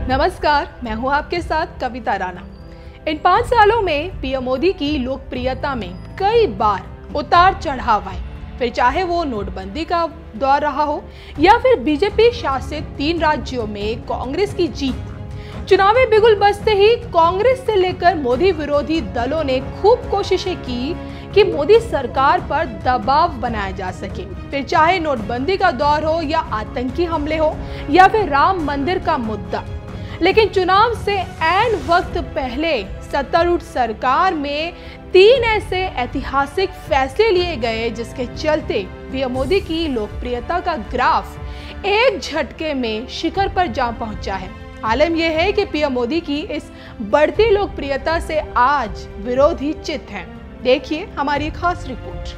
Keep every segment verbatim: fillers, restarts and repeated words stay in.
नमस्कार, मैं हूं आपके साथ कविता राणा। इन पाँच सालों में पीएम मोदी की लोकप्रियता में कई बार उतार चढ़ाव आए, फिर चाहे वो नोटबंदी का दौर रहा हो या फिर बीजेपी शासित तीन राज्यों में कांग्रेस की जीत। चुनावी बिगुल बजते ही कांग्रेस से लेकर मोदी विरोधी दलों ने खूब कोशिशें की कि मोदी सरकार पर दबाव बनाया जा सके, फिर चाहे नोटबंदी का दौर हो या आतंकी हमले हो या फिर राम मंदिर का मुद्दा। लेकिन चुनाव से ऐन वक्त पहले सत्तारूढ़ सरकार में तीन ऐसे ऐतिहासिक फैसले लिए गए जिसके चलते पीएम मोदी की लोकप्रियता का ग्राफ एक झटके में शिखर पर जा पहुंचा है। आलम यह है कि पीएम मोदी की इस बढ़ती लोकप्रियता से आज विरोधी चित हैं। देखिए हमारी खास रिपोर्ट।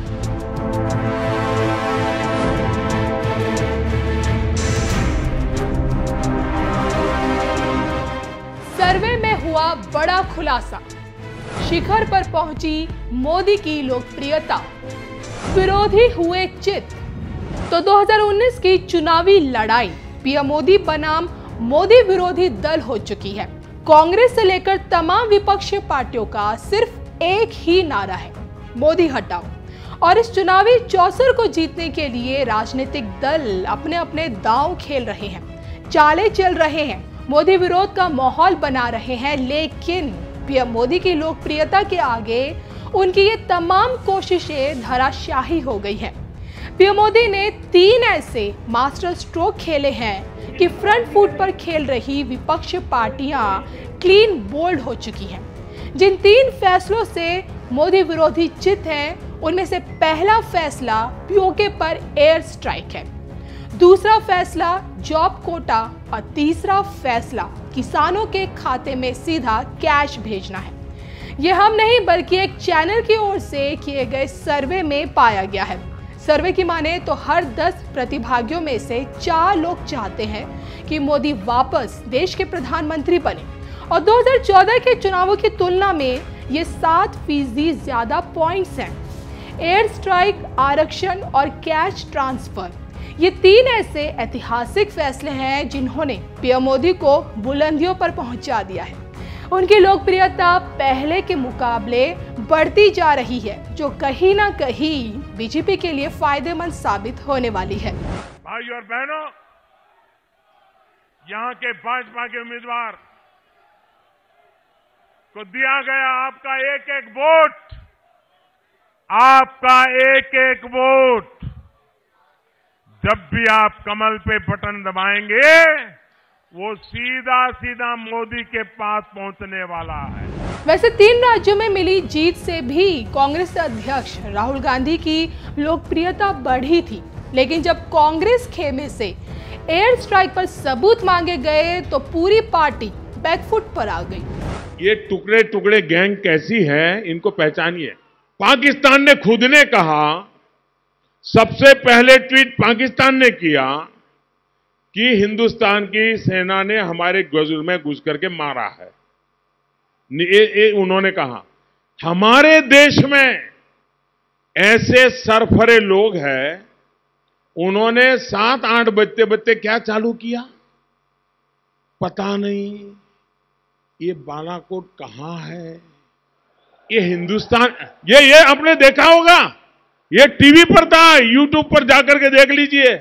सर्वे में हुआ बड़ा खुलासा, शिखर पर पहुंची मोदी की लोकप्रियता, विरोधी हुए चित। तो दो हज़ार उन्नीस की चुनावी लड़ाई पीएम मोदी बनाम मोदी विरोधी दल हो चुकी है। कांग्रेस से लेकर तमाम विपक्षी पार्टियों का सिर्फ एक ही नारा है, मोदी हटाओ। और इस चुनावी चौसर को जीतने के लिए राजनीतिक दल अपने अपने दांव खेल रहे हैं, चालें चल रहे हैं, मोदी विरोध का माहौल बना रहे हैं। लेकिन पीएम मोदी की लोकप्रियता के आगे उनकी ये तमाम कोशिशें धराशायी हो गई हैं। पीएम मोदी ने तीन ऐसे मास्टर स्ट्रोक खेले हैं कि फ्रंट फुट पर खेल रही विपक्ष पार्टियां क्लीन बोल्ड हो चुकी हैं। जिन तीन फैसलों से मोदी विरोधी चित हैं, उनमें से पहला फैसला पीओके पर एयर स्ट्राइक है, दूसरा फैसला जॉब कोटा और तीसरा फैसला किसानों के खाते में सीधा कैश भेजना है। यह हम नहीं बल्कि एक चैनल की ओर से किए गए सर्वे में पाया गया है। सर्वे की माने तो हर दस प्रतिभागियों में से चार लोग चाहते हैं कि मोदी वापस देश के प्रधानमंत्री बने। और दो हज़ार चौदह के चुनावों की तुलना में ये सात फीसदी ज्यादा पॉइंट्स हैं। एयर स्ट्राइक, आरक्षण और कैश ट्रांसफर, ये तीन ऐसे ऐतिहासिक फैसले हैं जिन्होंने पीएम मोदी को बुलंदियों पर पहुंचा दिया है। उनकी लोकप्रियता पहले के मुकाबले बढ़ती जा रही है, जो कहीं ना कहीं बीजेपी के लिए फायदेमंद साबित होने वाली है। भाइयों और बहनों, यहाँ के भाजपा के उम्मीदवार को दिया गया आपका एक एक वोट, आपका एक एक वोट जब भी आप कमल पे बटन दबाएंगे वो सीधा सीधा मोदी के पास पहुंचने वाला है। वैसे तीन राज्यों में मिली जीत से भी कांग्रेस अध्यक्ष राहुल गांधी की लोकप्रियता बढ़ी थी, लेकिन जब कांग्रेस खेमे से एयर स्ट्राइक पर सबूत मांगे गए तो पूरी पार्टी बैकफुट पर आ गई। ये टुकड़े टुकड़े गैंग कैसी है, इनको पहचानिए। पाकिस्तान ने खुद ने कहा, सबसे पहले ट्वीट पाकिस्तान ने किया कि हिंदुस्तान की सेना ने हमारे गजुर में घुस करके मारा है। ये, ये उन्होंने कहा। हमारे देश में ऐसे सरफरे लोग हैं, उन्होंने सात आठ बजते बजते क्या चालू किया पता नहीं। ये बालाकोट कहां है? ये हिंदुस्तान, ये ये आपने देखा होगा, ये टीवी पर था, यूट्यूब पर जाकर के देख लीजिए।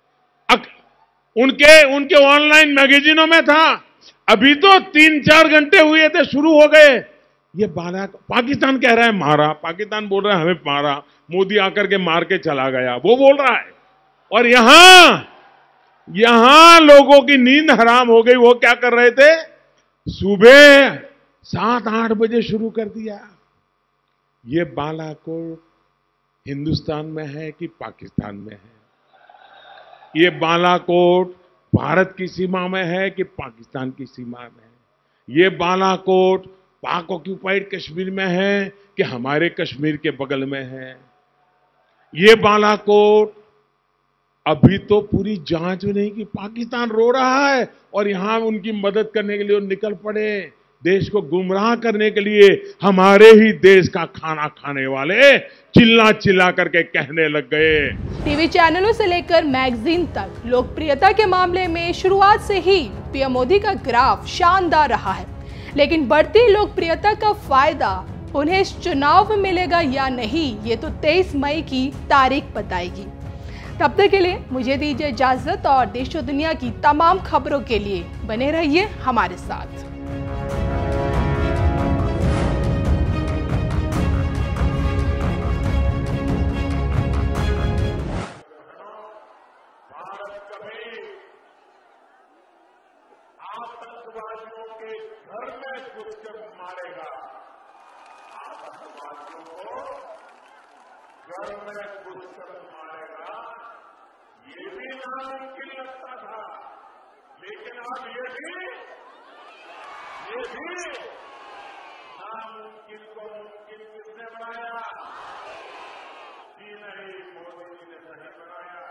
उनके उनके ऑनलाइन मैगजीनों में था। अभी तो तीन चार घंटे हुए थे, शुरू हो गए। ये बाला पाकिस्तान कह रहा है मारा, पाकिस्तान बोल रहा है हमें मारा, मोदी आकर के मार के चला गया, वो बोल रहा है। और यहां यहां लोगों की नींद हराम हो गई। वो क्या कर रहे थे? सुबह सात आठ बजे शुरू कर दिया। ये बालाकोट हिंदुस्तान में है कि पाकिस्तान में है? ये बालाकोट भारत की सीमा में है कि पाकिस्तान की सीमा में है? ये बालाकोट पाक ऑक्यूपाइड कश्मीर में है कि हमारे कश्मीर के बगल में है? ये बालाकोट अभी तो पूरी जांच नहीं की, पाकिस्तान रो रहा है और यहां उनकी मदद करने के लिए निकल पड़े, देश को गुमराह करने के लिए। हमारे ही देश का खाना खाने वाले चिल्ला चिल्ला करके कहने लग गए। टीवी चैनलों से लेकर मैगजीन तक लोकप्रियता के मामले में शुरुआत से ही पीएम मोदी का ग्राफ शानदार रहा है, लेकिन बढ़ती लोकप्रियता का फायदा उन्हें इस चुनाव में मिलेगा या नहीं, ये तो तेईस मई की तारीख बताएगी। तब तक के लिए मुझे दीजिए इजाजत और देश और दुनिया की तमाम खबरों के लिए बने रहिए हमारे साथ। आतंकवादियों के घर में घुसकर मारेगा, आतंकवादियों को घर में घुसकर मारेगा, ये भी नामुमकिन लगता था, लेकिन अब ये भी ये भी नामुमकिन को मुमकिन किसने बनाया? जी नहीं, मोदी जी ने नहीं बनाया,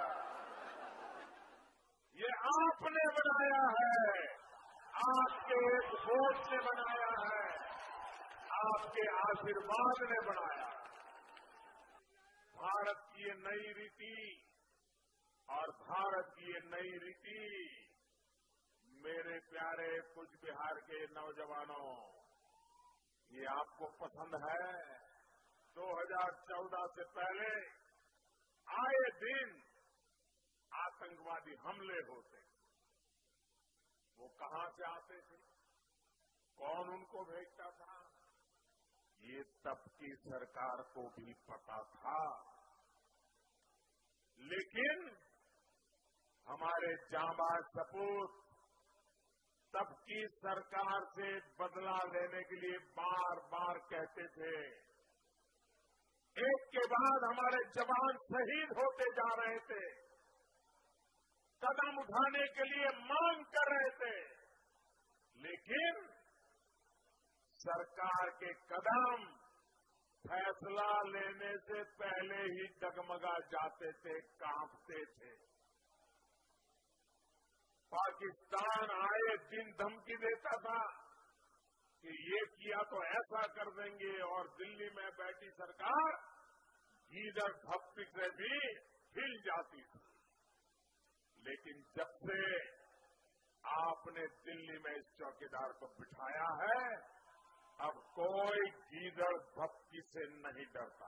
ये आपने बनाया है, आपके एक वोट ने बनाया है, आपके आशीर्वाद ने बनाया। भारत की ये नई रीति और भारत की ये नई रीति, मेरे प्यारे कुछ बिहार के नौजवानों, ये आपको पसंद है? दो हज़ार चौदह से पहले आए दिन आतंकवादी हमले होते, वो कहां से आते थे, कौन उनको भेजता था, ये तब की सरकार को भी पता था। लेकिन हमारे जांबाज सपूत तब की सरकार से बदला लेने के लिए बार बार कहते थे, एक के बाद हमारे जवान शहीद होते जा रहे थे, कदम उठाने के लिए मांग कर रहे थे, लेकिन सरकार के कदम फैसला लेने से पहले ही डगमगा जाते थे, कांपते थे। पाकिस्तान आए दिन धमकी देता था कि ये किया तो ऐसा कर देंगे, और दिल्ली में बैठी सरकार गीदड़ भक्ति से भी हिल जाती थी। लेकिन जब से आपने दिल्ली में इस चौकीदार को बिठाया है, अब कोई गीदड़ भक्ति से नहीं डरता।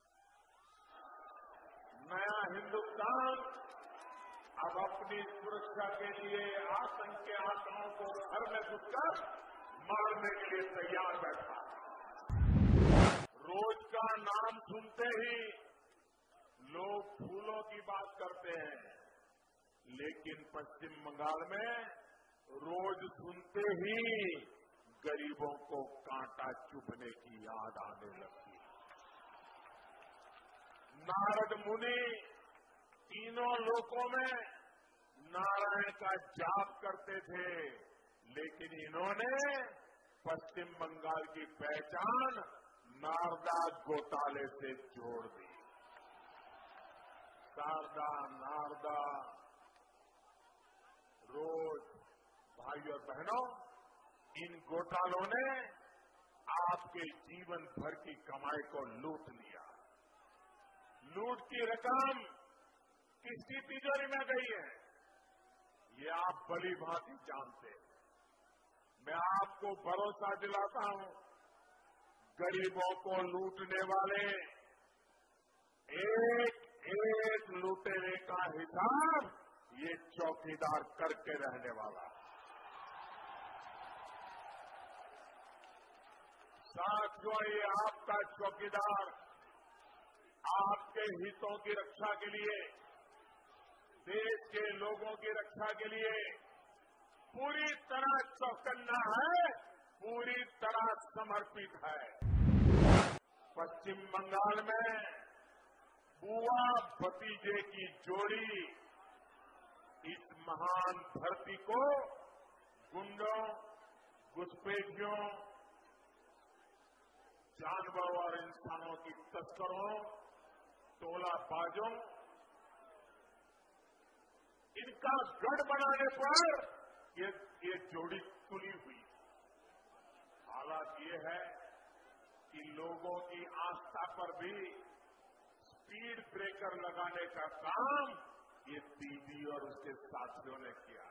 नया हिंदुस्तान अब अपनी सुरक्षा के लिए आतंक के आत्माओं को घर में घुसकर मारने के लिए तैयार बैठा। रोज का नाम सुनते ही लोग फूलों की बात करते हैं, लेकिन पश्चिम बंगाल में रोज सुनते ही गरीबों को कांटा चुभने की याद आने लगती है। नारद मुनि तीनों लोकों में नारायण का जाप करते थे, लेकिन इन्होंने पश्चिम बंगाल की पहचान नारदा घोटाले से जोड़ दी। शारदा, नारदा, रोज भाई और बहनों, इन घोटालों ने आपके जीवन भर की कमाई को लूट लिया। लूट की रकम किसकी तिजोरी में गई है, ये आप भली भांति जानते हैं। मैं आपको भरोसा दिलाता हूं, गरीबों को लूटने वाले एक एक लुटेरे का हिसाब ये चौकीदार करके रहने वाला है। साथियों, ये आपका चौकीदार आपके हितों की रक्षा के लिए, देश के लोगों की रक्षा के लिए पूरी तरह चौकन्ना है, पूरी तरह समर्पित है। पश्चिम बंगाल में बुआ भतीजे की जोड़ी इस महान धरती को गुंडों, घुसपैठियों, जानवरों और इंसानों की तस्करों, टोलाबाजों, इनका गढ़ बनाने पर ये ये जोड़ी तुली हुई। हालात ये है कि लोगों की आस्था पर भी स्पीड ब्रेकर लगाने का काम ये दीदी और उसके साथियों ने किया।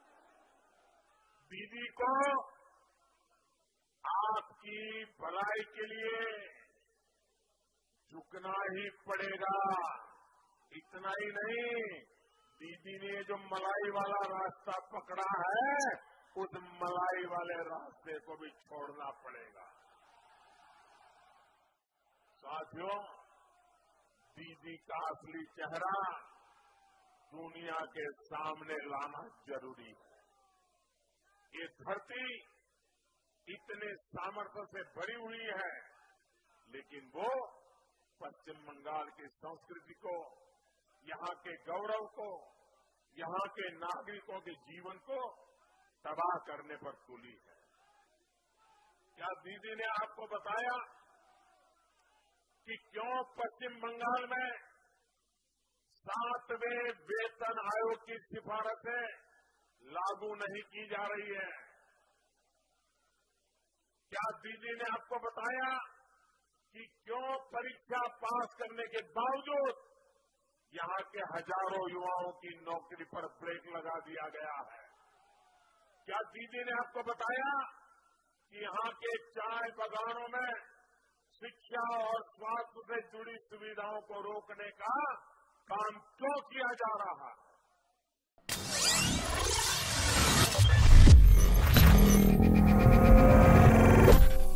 दीदी को आपकी भलाई के लिए झुकना ही पड़ेगा। इतना ही नहीं, दीदी ने जो मलाई वाला रास्ता पकड़ा है उस मलाई वाले रास्ते को भी छोड़ना पड़ेगा। साथियों, दीदी का असली चेहरा दुनिया के सामने लाना जरूरी है। ये धरती इतने सामर्थ्य से भरी हुई है, लेकिन वो पश्चिम बंगाल की संस्कृति को, यहाँ के गौरव को, यहाँ के नागरिकों के जीवन को तबाह करने पर तुली है। क्या दीदी ने आपको बताया कि क्यों पश्चिम बंगाल में सातवें वेतन आयोग की सिफारिशें लागू नहीं की जा रही है? क्या दीदी ने आपको बताया कि क्यों परीक्षा पास करने के बावजूद यहां के हजारों युवाओं की नौकरी पर ब्रेक लगा दिया गया है? क्या दीदी ने आपको बताया कि यहां के चाय बागानों में शिक्षा और स्वास्थ्य से जुड़ी सुविधाओं को रोकने का काम क्यों किया जा रहा है?